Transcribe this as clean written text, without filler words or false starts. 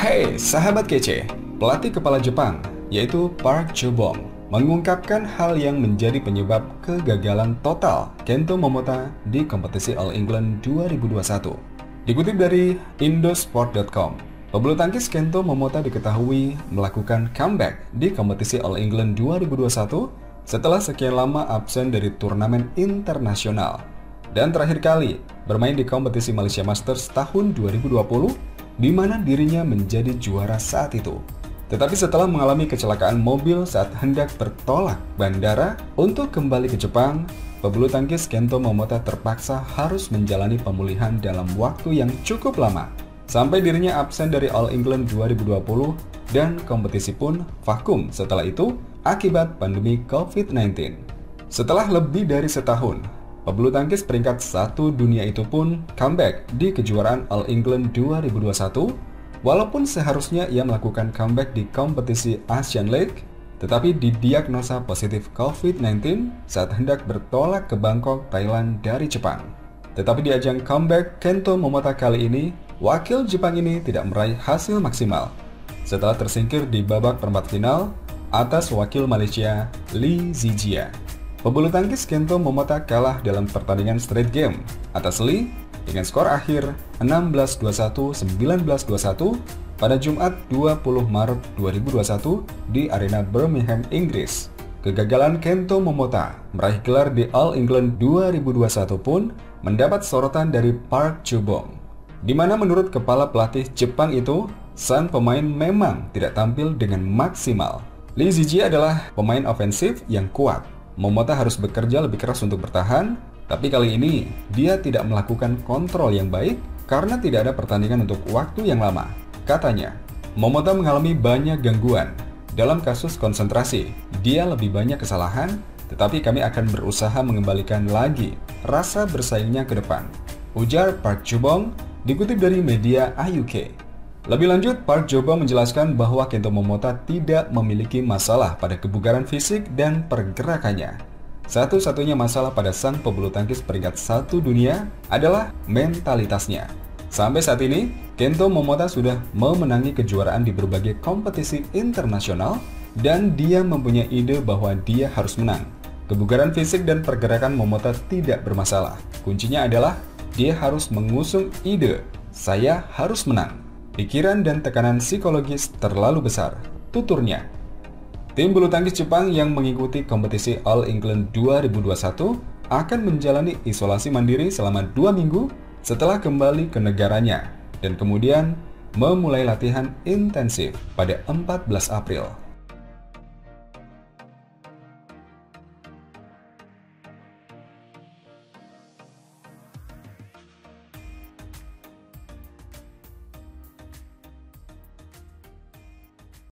Hey, sahabat kece, pelatih kepala Jepang, yaitu Park Ju-bong, mengungkapkan hal yang menjadi penyebab kegagalan total Kento Momota di kompetisi All England 2021. Dikutip dari Indosport.com, pebulu tangkis Kento Momota diketahui melakukan comeback di kompetisi All England 2021 setelah sekian lama absen dari turnamen internasional. Dan terakhir kali bermain di kompetisi Malaysia Masters tahun 2020, di mana dirinya menjadi juara saat itu. Tetapi setelah mengalami kecelakaan mobil saat hendak bertolak bandara untuk kembali ke Jepang, pebulu tangkis Kento Momota terpaksa harus menjalani pemulihan dalam waktu yang cukup lama, sampai dirinya absen dari All England 2020 dan kompetisi pun vakum setelah itu akibat pandemi COVID-19. Setelah lebih dari setahun, pebulu tangkis peringkat 1 dunia itu pun comeback di kejuaraan All England 2021. Walaupun seharusnya ia melakukan comeback di kompetisi Asian League, tetapi didiagnosa positif COVID-19 saat hendak bertolak ke Bangkok, Thailand dari Jepang. Tetapi di ajang comeback Kento Momota kali ini, wakil Jepang ini tidak meraih hasil maksimal setelah tersingkir di babak perempat final atas wakil Malaysia Lee Zijia. Pebulu tangkis Kento Momota kalah dalam pertandingan straight game atas Lee dengan skor akhir 16-21, 19-21 pada Jumat 20 Maret 2021 di arena Birmingham, Inggris. Kegagalan Kento Momota meraih gelar di All England 2021 pun mendapat sorotan dari Park Ju-bong, di mana menurut kepala pelatih Jepang itu, sang pemain memang tidak tampil dengan maksimal. Lee Zijia adalah pemain ofensif yang kuat. Momota harus bekerja lebih keras untuk bertahan, tapi kali ini dia tidak melakukan kontrol yang baik karena tidak ada pertandingan untuk waktu yang lama. Katanya, Momota mengalami banyak gangguan dalam kasus konsentrasi. Dia lebih banyak kesalahan, tetapi kami akan berusaha mengembalikan lagi rasa bersaingnya ke depan, ujar Park Ju-bong dikutip dari media AUK. Lebih lanjut, Park Ju-bong menjelaskan bahwa Kento Momota tidak memiliki masalah pada kebugaran fisik dan pergerakannya. Satu-satunya masalah pada sang pebulu tangkis peringkat 1 dunia adalah mentalitasnya. Sampai saat ini, Kento Momota sudah memenangi kejuaraan di berbagai kompetisi internasional dan dia mempunyai ide bahwa dia harus menang. Kebugaran fisik dan pergerakan Momota tidak bermasalah. Kuncinya adalah dia harus mengusung ide, saya harus menang. Pikiran dan tekanan psikologis terlalu besar, tuturnya. Tim bulu tangkis Jepang yang mengikuti kompetisi All England 2021 akan menjalani isolasi mandiri selama 2 minggu setelah kembali ke negaranya dan kemudian memulai latihan intensif pada 14 April.